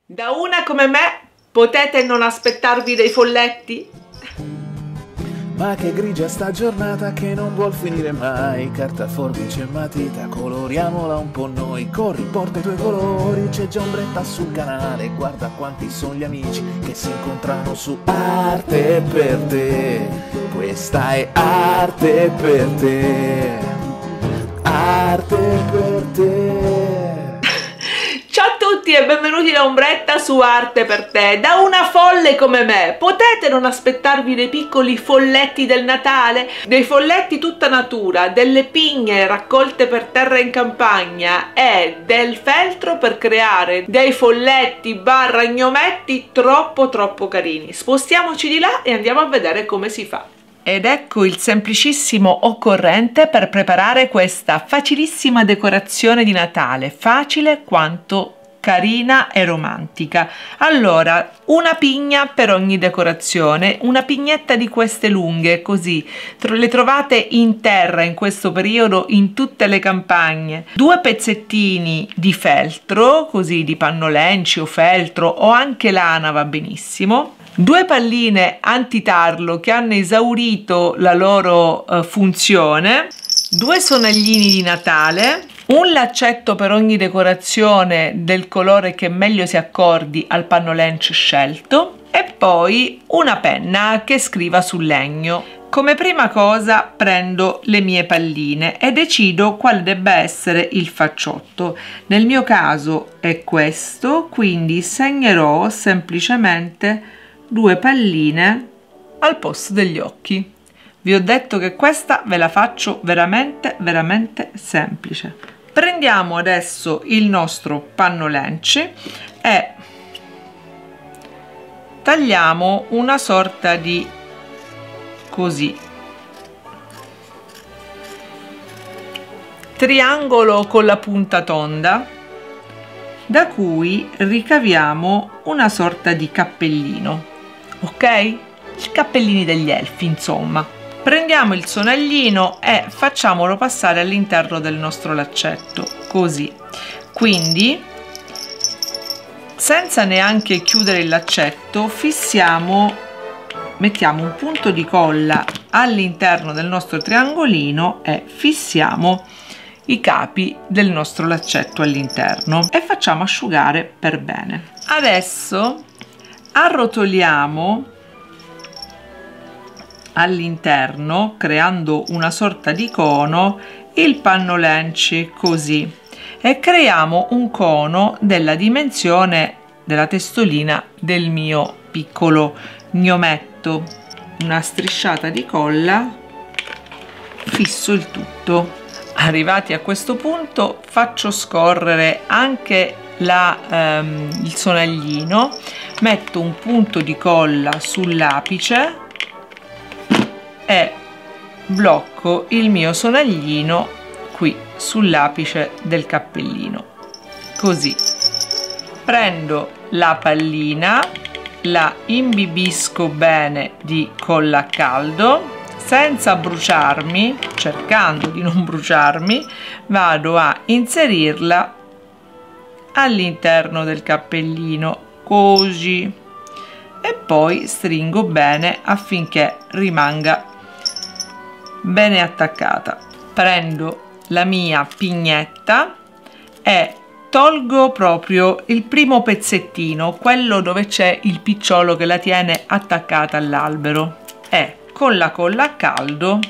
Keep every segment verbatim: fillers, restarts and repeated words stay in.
Da una come me potete non aspettarvi dei folletti? Ma che grigia sta giornata che non vuol finire mai. Carta, forbice e matita, coloriamola un po' noi. Corri, porta i tuoi colori, c'è già ombretta sul canale. Guarda quanti sono gli amici che si incontrano su Arte per te. Questa è arte per te. Arte per te. Ciao a tutti e benvenuti da Ombretta su Arte per te. Da una folle come me potete non aspettarvi dei piccoli folletti del Natale? Dei folletti tutta natura, delle pigne raccolte per terra in campagna e del feltro per creare dei folletti barra gnometti troppo troppo carini. Spostiamoci di là e andiamo a vedere come si fa. Ed ecco il semplicissimo occorrente per preparare questa facilissima decorazione di Natale, facile quanto carina e romantica. Allora, una pigna per ogni decorazione, una pignetta di queste lunghe, così le trovate in terra in questo periodo in tutte le campagne. Due pezzettini di feltro, così di pannolenci o feltro o anche lana va benissimo. Due palline antitarlo che hanno esaurito la loro uh, funzione, due sonaglini di Natale, un laccetto per ogni decorazione del colore che meglio si accordi al pannolencio scelto e poi una penna che scriva sul legno. Come prima cosa prendo le mie palline e decido quale debba essere il facciotto. Nel mio caso è questo, quindi segnerò semplicemente due palline al posto degli occhi. Vi ho detto che questa ve la faccio veramente veramente semplice. Prendiamo adesso il nostro pannolenci e tagliamo una sorta di così triangolo con la punta tonda da cui ricaviamo una sorta di cappellino. Ok? I cappellini degli elfi, insomma. Prendiamo il sonaglino e facciamolo passare all'interno del nostro laccetto, così. Quindi, senza neanche chiudere il laccetto, fissiamo, mettiamo un punto di colla all'interno del nostro triangolino e fissiamo i capi del nostro laccetto all'interno e facciamo asciugare per bene. Adesso arrotoliamo all'interno, creando una sorta di cono, il pannolenci così e creiamo un cono della dimensione della testolina del mio piccolo gnometto. Una strisciata di colla, fisso il tutto. Arrivati a questo punto faccio scorrere anche la, ehm, il sonaglino, metto un punto di colla sull'apice e blocco il mio sonaglino qui sull'apice del cappellino, così. Prendo la pallina, la imbibisco bene di colla a caldo, senza bruciarmi, cercando di non bruciarmi, vado a inserirla all'interno del cappellino, così, e poi stringo bene affinché rimanga bene attaccata. Prendo la mia pignetta e tolgo proprio il primo pezzettino, quello dove c'è il picciolo che la tiene attaccata all'albero, e con la colla a caldo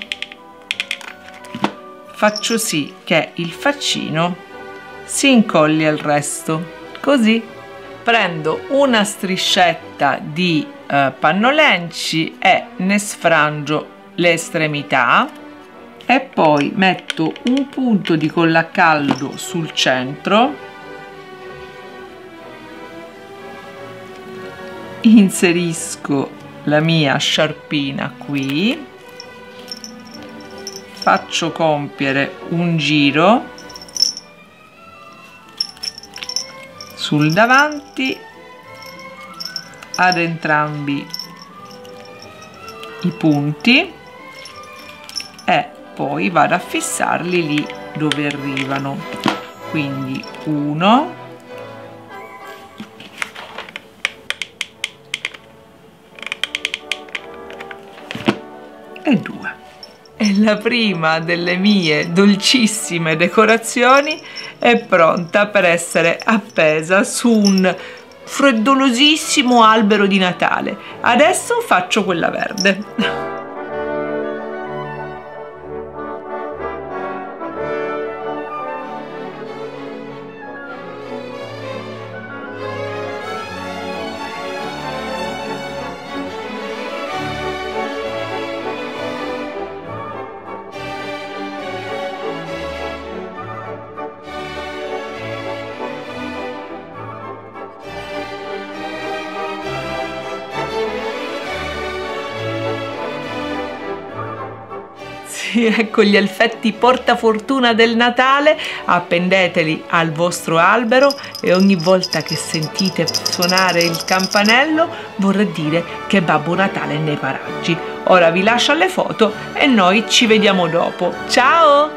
faccio sì che il faccino si incolli al resto, così. Prendo una striscetta di eh, pannolenci e ne sfrangio le estremità e poi metto un punto di colla a caldo sul centro, inserisco la mia sciarpina qui, faccio compiere un giro sul davanti ad entrambi i punti e poi vado a fissarli lì dove arrivano, quindi uno e due. E la prima delle mie dolcissime decorazioni è pronta per essere appesa su un freddolosissimo albero di Natale. Adesso faccio quella verde. Ecco gli elfetti portafortuna del Natale, appendeteli al vostro albero e ogni volta che sentite suonare il campanello vorrà dire che Babbo Natale è nei paraggi. Ora vi lascio alle foto e noi ci vediamo dopo. Ciao!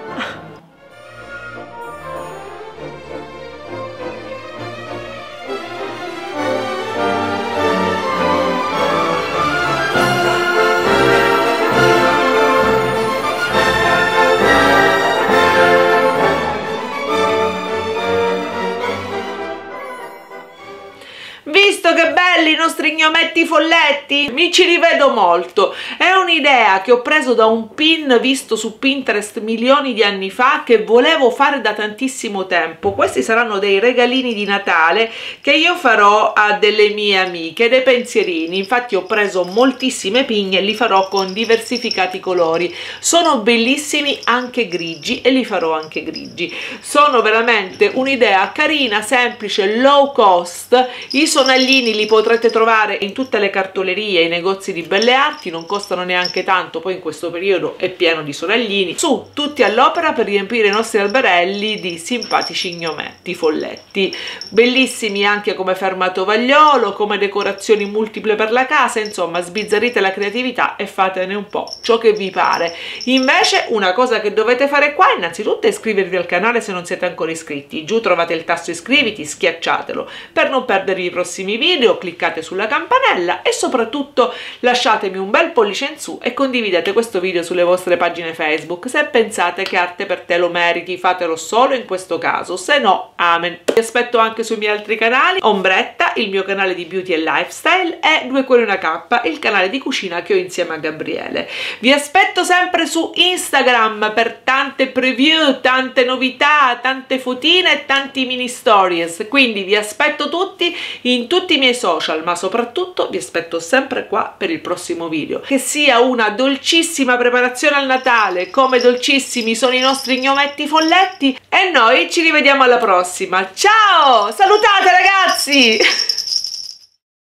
Visto che belli i nostri gnometti folletti? Mi ci rivedo molto. È un'idea che ho preso da un pin visto su Pinterest milioni di anni fa, che volevo fare da tantissimo tempo. Questi saranno dei regalini di Natale che io farò a delle mie amiche, dei pensierini. Infatti ho preso moltissime pin e li farò con diversificati colori. Sono bellissimi anche grigi e li farò anche grigi. Sono veramente un'idea carina, semplice, low cost. I sonaglini li potrete trovare in tutte le cartolerie e i negozi di belle arti, non costano neanche tanto, poi in questo periodo è pieno di sonaglini. Su, tutti all'opera per riempire i nostri alberelli di simpatici gnometti folletti, bellissimi anche come fermatovagliolo, come decorazioni multiple per la casa. Insomma, sbizzarrite la creatività e fatene un po' ciò che vi pare. Invece una cosa che dovete fare qua innanzitutto è iscrivervi al canale se non siete ancora iscritti. Giù trovate il tasto iscriviti, schiacciatelo per non perdervi i prossimi video, cliccate sulla campanella e soprattutto lasciatemi un bel pollice in su e condividete questo video sulle vostre pagine Facebook. Se pensate che Arte per te lo meriti, fatelo solo in questo caso, se no amen. Vi aspetto anche sui miei altri canali: Ombretta, il mio canale di beauty e lifestyle, e Due Cuori Una Cappa, il canale di cucina che ho insieme a Gabriele. Vi aspetto sempre su Instagram per tante preview, tante novità, tante fotine e tanti mini stories, quindi vi aspetto tutti in tutti i miei social, ma soprattutto vi aspetto sempre qua per il prossimo video. Che sia una dolcissima preparazione al Natale, come dolcissimi sono i nostri gnometti folletti, e noi ci rivediamo alla prossima. Ciao! Salutate ragazzi!